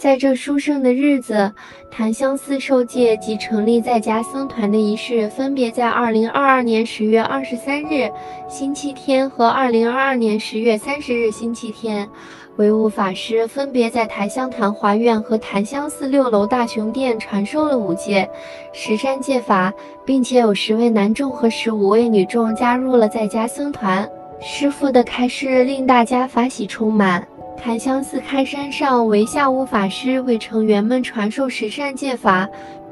在这殊胜的日子，檀香寺受戒及成立在家僧团的仪式，分别在2022年10月23日星期天和2022年10月30日星期天，惟悟法师分别在檀香坛华院和檀香寺6楼大雄殿传授了5戒十善戒法，并且有10位男众和15位女众加入了在家僧团。师父的开示令大家法喜充满。檀香寺开山上为下悟法师为成员们传授十善戒法。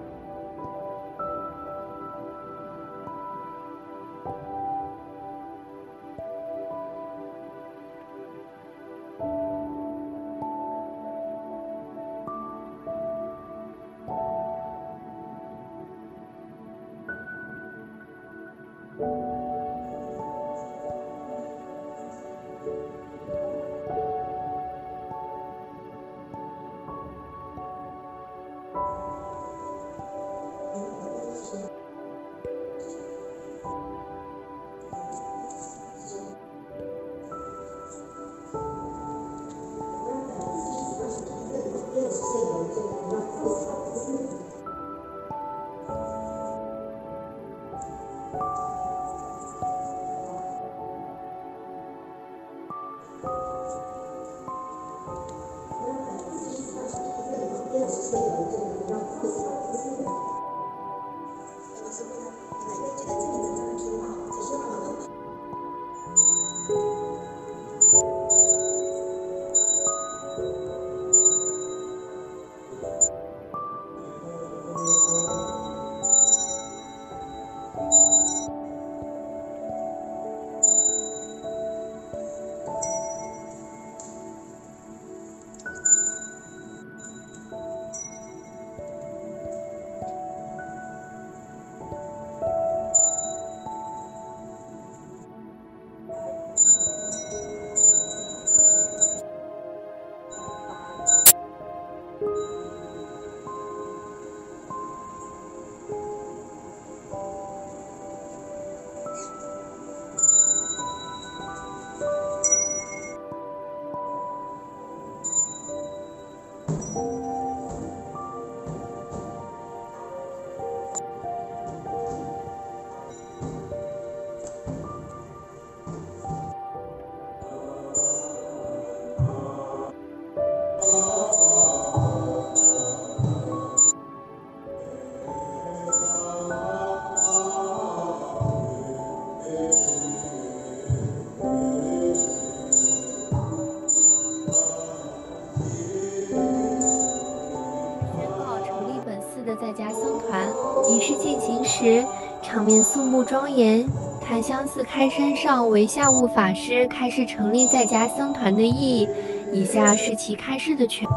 在家僧团仪式进行时，场面肃穆庄严。檀香寺开山上为下悟法师开示成立在家僧团的意义，以下是其开示的全。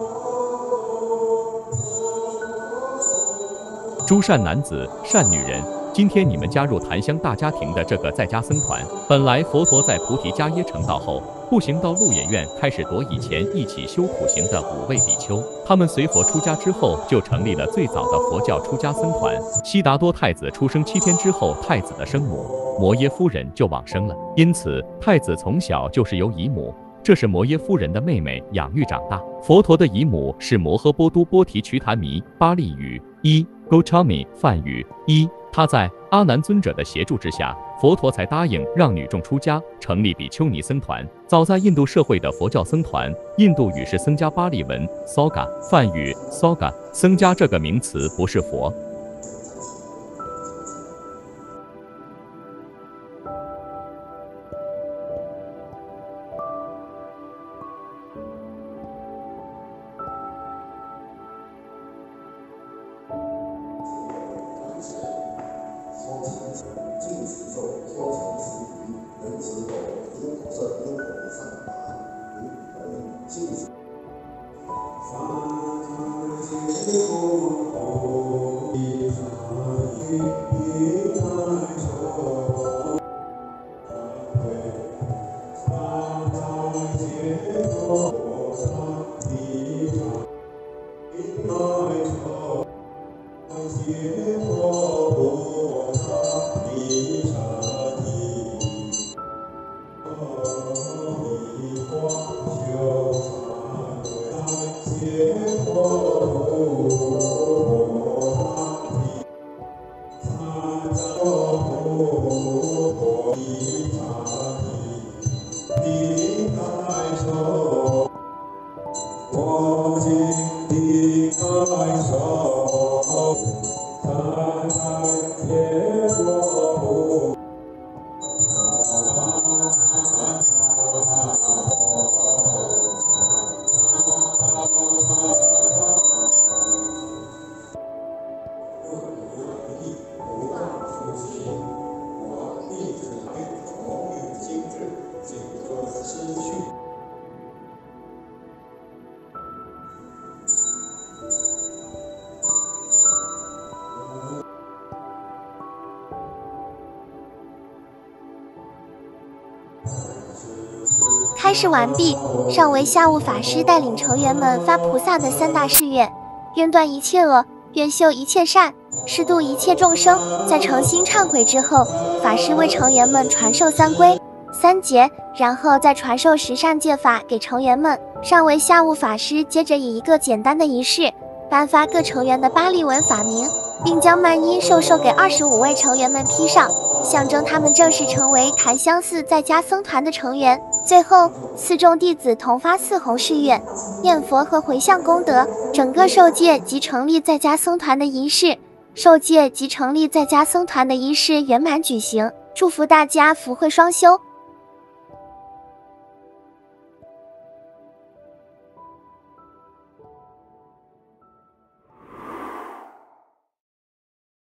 诸善男子、善女人，今天你们加入檀香大家庭的这个在家僧团，本来佛陀在菩提迦耶成道后，步行到鹿野苑，开始夺以前一起修苦行的5位比丘。他们随佛出家之后，就成立了最早的佛教出家僧团。悉达多太子出生7天之后，太子的生母摩耶夫人就往生了，因此太子从小就是由姨母，这是摩耶夫人的妹妹养育长大。佛陀的姨母是摩诃波都波提瞿昙弥，巴利语Gotami 梵语他在阿难尊者的协助之下，佛陀才答应让女众出家，成立比丘尼僧团。早在印度社会的佛教僧团，印度语是僧伽巴利文 Sangha， 梵语 Sangha， 僧伽这个名词不是佛。 Yeah. 开示完毕，上为下悟法师带领成员们发菩萨的3大誓愿：愿断一切恶，愿修一切善，誓度一切众生。在诚心忏悔之后，法师为成员们传授3规3节，然后再传授10善戒法给成员们。上为下悟法师接着以一个简单的仪式，颁发各成员的巴利文法名，并将曼衣授给25位成员们披上，象征他们正式成为檀香寺在家僧团的成员。最后，4众弟子同发4弘誓愿，念佛和回向功德。整个受戒及成立在家僧团的仪式圆满举行，祝福大家福慧双修。